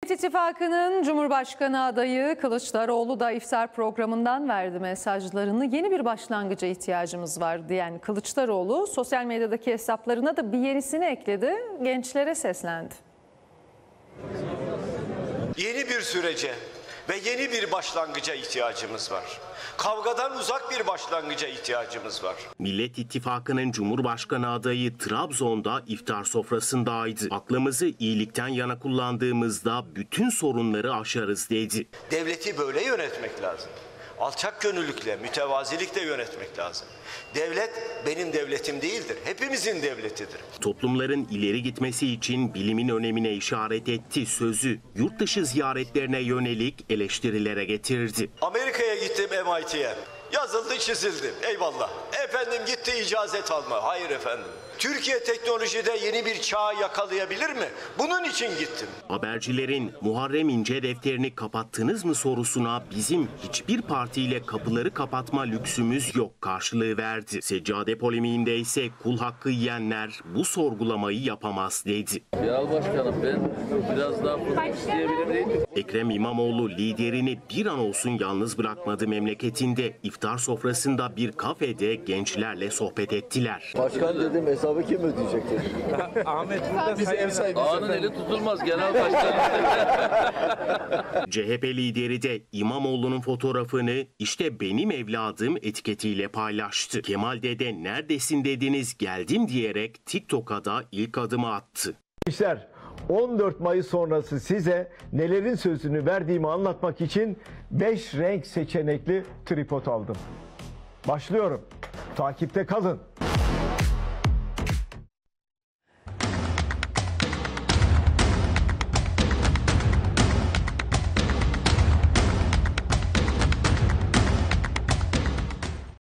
İttifakı'nın Cumhurbaşkanı adayı Kılıçdaroğlu da iftar programından verdi mesajlarını. Yeni bir başlangıca ihtiyacımız var diyen Kılıçdaroğlu sosyal medyadaki hesaplarına da bir yenisini ekledi. Gençlere seslendi. Yeni bir sürece ve yeni bir başlangıca ihtiyacımız var. Kavgadan uzak bir başlangıca ihtiyacımız var. Millet İttifakı'nın Cumhurbaşkanı adayı Trabzon'da iftar sofrasındaydı. Aklımızı iyilikten yana kullandığımızda bütün sorunları aşarız dedi. Devleti böyle yönetmek lazım. Alçak gönüllükle, mütevazilikle yönetmek lazım. Devlet benim devletim değildir. Hepimizin devletidir. Toplumların ileri gitmesi için bilimin önemine işaret etti. Sözü yurt dışı ziyaretlerine yönelik eleştirilere getirdi. Amerika'ya gittim, MIT'ye. Yazıldı, çizildi. Eyvallah. Efendim gitti icazet alma. Hayır efendim. Türkiye teknolojide yeni bir çağ yakalayabilir mi? Bunun için gittim. Habercilerin Muharrem İnce defterini kapattınız mı sorusuna bizim hiçbir partiyle kapıları kapatma lüksümüz yok karşılığı verdi. Seccade polemiğinde ise kul hakkı yiyenler bu sorgulamayı yapamaz dedi. Ya başkanım ben biraz daha bunu isteyebilir miyim? Ekrem İmamoğlu liderini bir an olsun yalnız bırakmadı memleketinde. İftar sofrasında bir kafede gençlerle sohbet ettiler. Başkan dedim, hesabı kim ödeyecek dedim. Ahmet burada Biz ev sahibiz. Ağanın eli tutulmaz genel başkanım. CHP lideri de İmamoğlu'nun fotoğrafını işte benim evladım etiketiyle paylaştı. Kemal Dede neredesin dediniz geldim diyerek TikTok'a da ilk adımı attı. 14 Mayıs sonrası size nelerin sözünü verdiğimi anlatmak için 5 renk seçenekli tripod aldım. Başlıyorum. Takipte kalın.